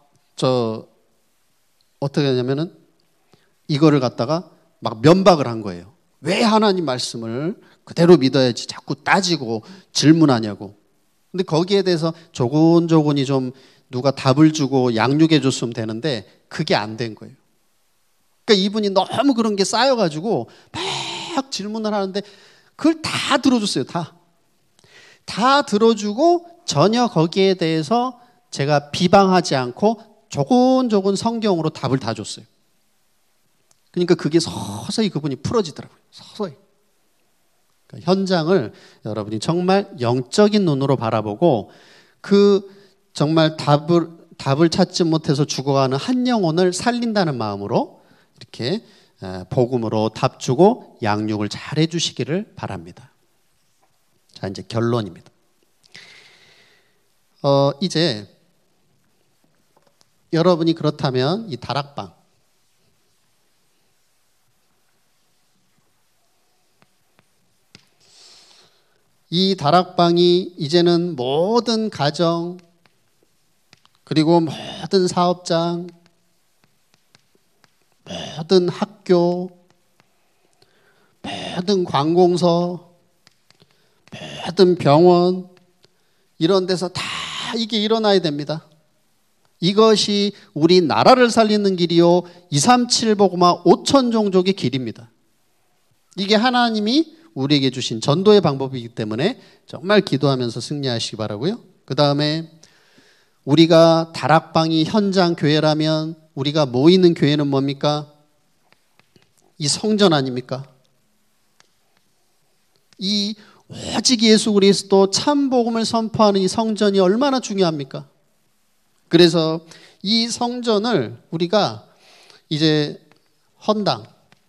어떻게 하냐면은 이거를 갖다가 막 면박을 한 거예요. 왜 하나님 말씀을 그대로 믿어야지 자꾸 따지고 질문하냐고. 근데 거기에 대해서 조곤조곤히 좀 누가 답을 주고 양육해 줬으면 되는데 그게 안 된 거예요. 그러니까 이분이 너무 그런 게 쌓여가지고 막 질문을 하는데 그걸 다 들어줬어요. 다. 다 들어주고 전혀 거기에 대해서 제가 비방하지 않고 조곤조곤 성경으로 답을 다 줬어요. 그러니까 그게 서서히 그분이 풀어지더라고요. 서서히. 그러니까 현장을 여러분이 정말 영적인 눈으로 바라보고 그 정말 답을 찾지 못해서 죽어가는 한 영혼을 살린다는 마음으로 이렇게 복음으로 답 주고 양육을 잘 해주시기를 바랍니다. 자, 이제 결론입니다. 이제 여러분이 그렇다면 이 다락방, 이 다락방이 이제는 모든 가정 그리고 모든 사업장, 모든 학교, 모든 관공서, 모든 병원 이런 데서 다 이게 일어나야 됩니다. 이것이 우리 나라를 살리는 길이요 237복음화 5천 종족의 길입니다. 이게 하나님이 우리에게 주신 전도의 방법이기 때문에 정말 기도하면서 승리하시기 바라고요. 그 다음에 우리가 다락방이 현장 교회라면 우리가 모이는 교회는 뭡니까? 이 성전 아닙니까? 이 오직 예수 그리스도 참 복음을 선포하는 이 성전이 얼마나 중요합니까? 그래서 이 성전을 우리가 이제 헌당,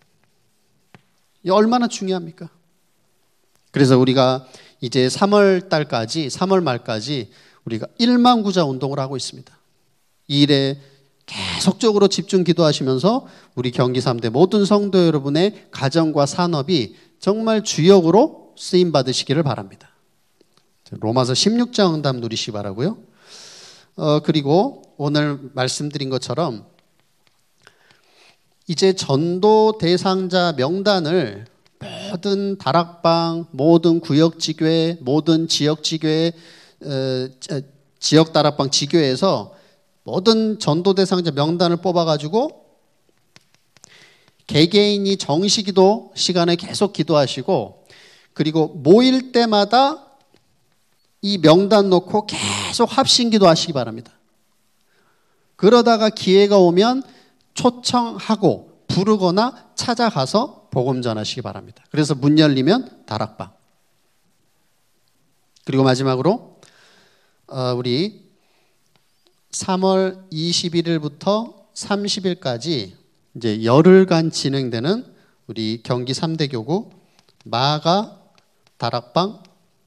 이 얼마나 중요합니까? 그래서 우리가 이제 3월 말까지 우리가 1만 구자 운동을 하고 있습니다. 이 일에 계속적으로 집중 기도하시면서 우리 경기 3대 모든 성도 여러분의 가정과 산업이 정말 주역으로 쓰임 받으시기를 바랍니다. 로마서 16장 응답 누리시기 바라고요. 그리고 오늘 말씀드린 것처럼 이제 전도 대상자 명단을 모든 다락방, 모든 구역지교회, 모든 지역지교회, 지역 다락방 지교회에서 모든 전도 대상자 명단을 뽑아가지고 개개인이 정시기도 시간에 계속 기도하시고 그리고 모일 때마다 이 명단 놓고 계속 합심기도 하시기 바랍니다. 그러다가 기회가 오면 초청하고 부르거나 찾아가서 복음 전하시기 바랍니다. 그래서 문 열리면 다락방. 그리고 마지막으로 우리 3월 21일부터 30일까지 이제 열흘간 진행되는 우리 경기 3대 교구 마가 다락방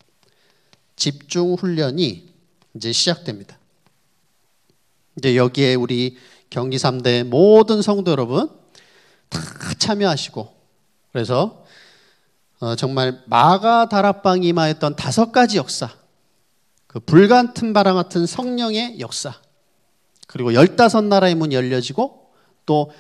집중 훈련이 이제 시작됩니다. 이제 여기에 우리 경기 3대 모든 성도 여러분 다 참여하시고 그래서 정말 마가 다락방이 임하였던 5가지 역사, 그 불같은 바람 같은 성령의 역사, 그리고 15나라의 문이 열려지고 또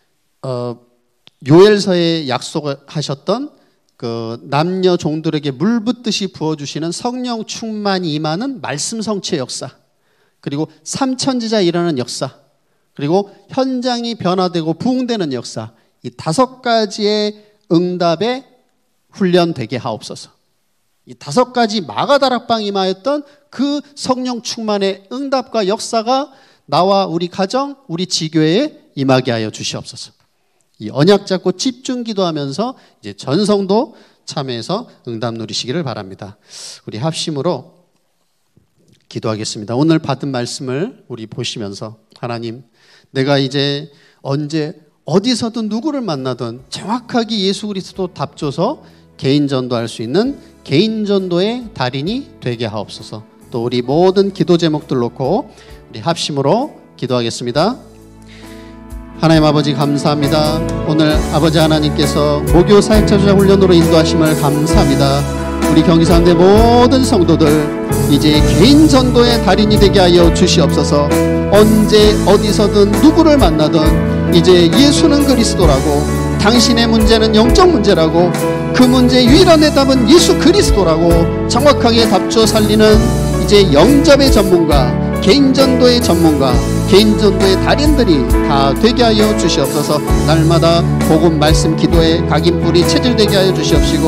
요엘서에 약속하셨던 그 남녀 종들에게 물 붓듯이 부어주시는 성령 충만이 임하는 말씀 성취의 역사, 그리고 삼천지자 일하는 역사, 그리고 현장이 변화되고 부흥되는 역사, 이 5가지의 응답에 훈련되게 하옵소서. 이 5가지 마가다락방 임하였던 그 성령 충만의 응답과 역사가 나와 우리 가정, 우리 지교회에 임하게 하여 주시옵소서. 이 언약 잡고 집중 기도하면서 이제 전성도 참여해서 응답 누리시기를 바랍니다. 우리 합심으로 기도하겠습니다. 오늘 받은 말씀을 우리 보시면서 하나님, 내가 이제 언제 어디서든 누구를 만나든 정확하게 예수 그리스도 답줘서 개인 전도할 수 있는 개인 전도의 달인이 되게 하옵소서. 또 우리 모든 기도 제목들 놓고 우리 합심으로 기도하겠습니다. 하나님 아버지 감사합니다. 오늘 아버지 하나님께서 목요 사역자 주자 훈련으로 인도하심을 감사합니다. 우리 경기사람들 모든 성도들 이제 개인 전도의 달인이 되게 하여 주시옵소서. 언제 어디서든 누구를 만나든 이제 예수는 그리스도라고, 당신의 문제는 영적 문제라고, 그 문제의 유일한 해답은 예수 그리스도라고 정확하게 답줘 살리는 이제 영접의 전문가, 개인 전도의 전문가, 개인 전도의 달인들이 다 되게 하여 주시옵소서. 날마다 복음 말씀 기도에 각인뿌리 체질되게 하여 주시옵시고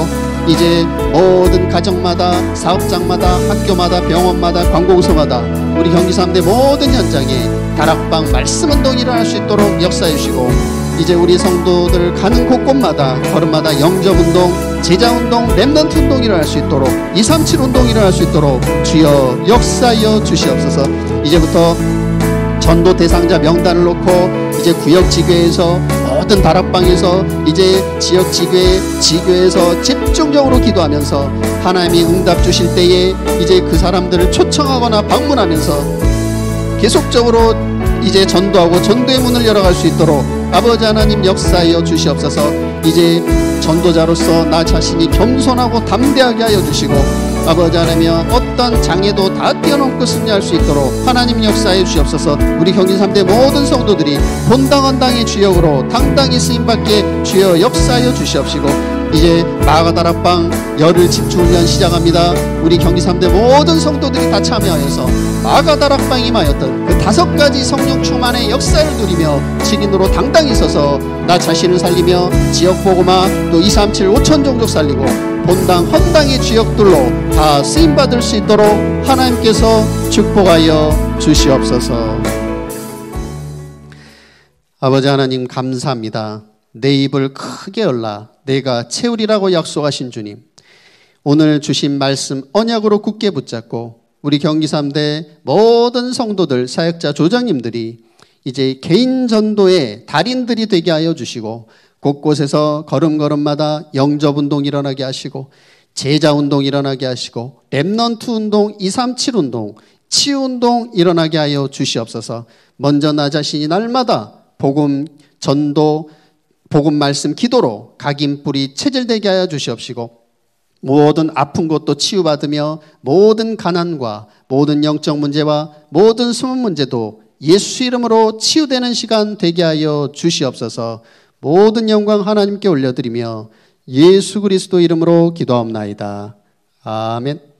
이제 모든 가정마다, 사업장마다, 학교마다, 병원마다, 관공서마다, 우리 경기 3대 모든 현장에 다락방 말씀운동이 일어날 수 있도록 역사해 주시고, 이제 우리 성도들 가는 곳곳마다, 걸음마다 영접운동, 제자운동, 렘넌트 운동이 일어날 수 있도록, 237 운동이 일어날 수 있도록 주여 역사하여 주시옵소서. 이제부터 전도 대상자 명단을 놓고 이제 구역지교에서, 모든 다락방에서, 이제 지역지교회, 지교에서 집중적으로 기도하면서 하나님이 응답 주실 때에 이제 그 사람들을 초청하거나 방문하면서 계속적으로 이제 전도하고 전도의 문을 열어갈 수 있도록 아버지 하나님 역사하여 주시옵소서. 이제 전도자로서 나 자신이 겸손하고 담대하게 하여 주시고, 아버지 하나님 어떤 장애도 다 뛰어넘고 승리할 수 있도록 하나님 역사해 주시옵소서. 우리 경기 3대 모든 성도들이 본당 헌당의 주역으로 당당히 쓰임받게 주여 역사하여 주시옵시고, 이제 마가다락방 열흘 집중훈련 시작합니다. 우리 경기 3대 모든 성도들이 다 참여하여서 마가다락방이 임하였던 그 5가지 성령 충만의 역사를 누리며 증인으로 당당히 서서 나 자신을 살리며 지역보고마 또 237 5천 종족 살리고 본당 헌당의 주역들로 다 쓰임받을 수 있도록 하나님께서 축복하여 주시옵소서. 아버지 하나님 감사합니다. 내 입을 크게 열라 내가 채우리라고 약속하신 주님, 오늘 주신 말씀 언약으로 굳게 붙잡고 우리 경기 3대 모든 성도들, 사역자, 조장님들이 이제 개인 전도의 달인들이 되게 하여 주시고, 곳곳에서 걸음걸음마다 영접운동 일어나게 하시고, 제자운동 일어나게 하시고, 렘넌트 운동, 237 운동, 치유운동 일어나게 하여 주시옵소서. 먼저 나 자신이 날마다 복음 전도, 복음 말씀 기도로 각인뿌리 체질되게 하여 주시옵시고, 모든 아픈 것도 치유받으며 모든 가난과 모든 영적 문제와 모든 숨은 문제도 예수 이름으로 치유되는 시간 되게 하여 주시옵소서. 모든 영광 하나님께 올려드리며 예수 그리스도 이름으로 기도하옵나이다. 아멘.